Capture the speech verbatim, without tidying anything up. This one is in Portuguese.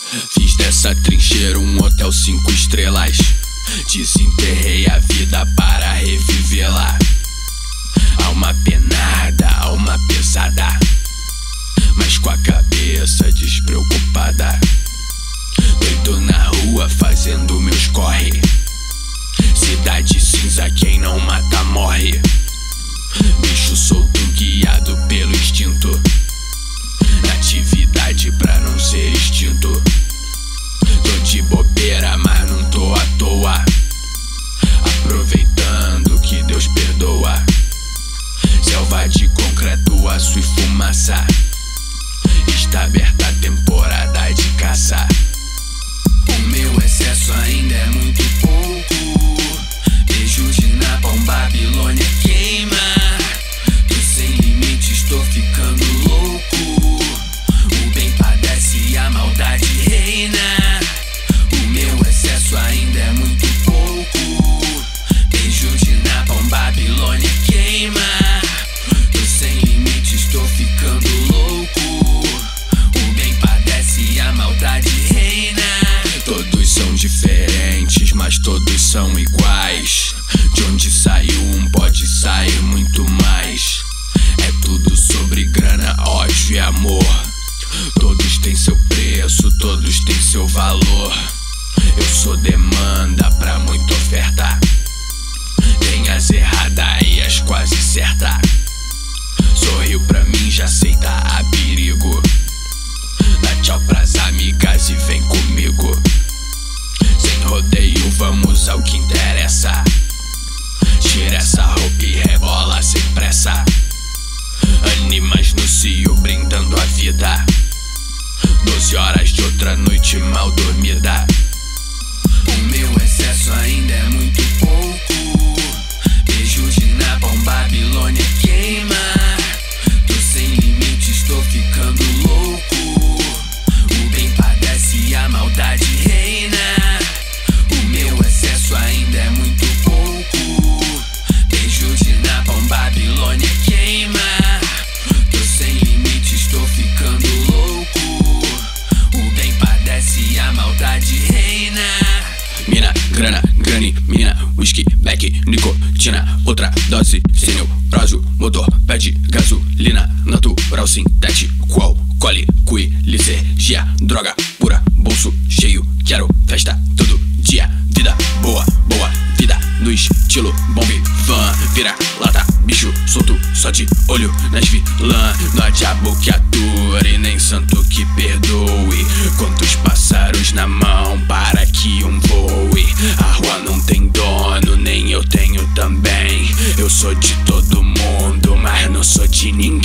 Fiz dessa trincheira um hotel cinco estrelas. Desenterrei a vida para revivê-la. Alma penada, alma pesada, mas com a cabeça despreocupada. Doido na rua fazendo meus corre. Cidade cinza, quem não mata morre. Bicho solto guiado pelo instinto. Natividade pra não ser extinto. Tô de bobeira, mas não tô à toa. Aproveitando que Deus perdoa. Selva de concreto, aço e fumaça. Está aberta a temporada de caça. O meu excesso ainda é muito pouco. Beijo de Napalm, Babilônia queima. Tô sem limites, tô ficando louco. O bem padece e a maldade reina. O meu excesso ainda é muito pouco. Beijo de Napalm, Babilônia queima. Tô sem limites, tô ficando louco. O bem padece e a maldade reina. Todos são diferentes, mas todos são iguais. De onde saiu um pode sair muito mais. É tudo sobre grana, ódio e amor. Todos têm seu preço, todos têm seu valor. Eu sou demanda pra muita oferta. Tem as erradas e as quase certas. Sorriu pra mim, já aceita a perigo. Dá tchau pras amigas e vem comigo. Sem rodeio, vamos ao que interessa. Tira essa roupa e rebola sem pressa. Animais no cio brindando a vida. Doze horas de outra noite mal dormida. O meu excesso ainda é muito pouco. Beijo de Napalm, Babilônia queima. Tô sem limites, tô ficando louco. O bem padece e a maldade reina. O meu excesso ainda é muito pouco. Beijo de Napalm, Babilônia queima. Tô sem limites, tô ficando louco. O bem padece e a maldade reina. Mina, grana, grani, mina, whisky, back, nicotina. Outra dose, senil, prósio, motor, pede gasolina. Natural, sintético, alcoólico e licergia. Droga pura, bolso cheio, quero festa todo dia. Vida boa, boa vida no estilo bom vivan. Vira lata, bicho solto, só de olho nas vilã. Não há diabo que ature, nem santo que perdoe. Quantos pássaros na mão para que um voe. A rua não tem dono, nem eu tenho também. Eu sou de todo mundo, mas não sou de ninguém.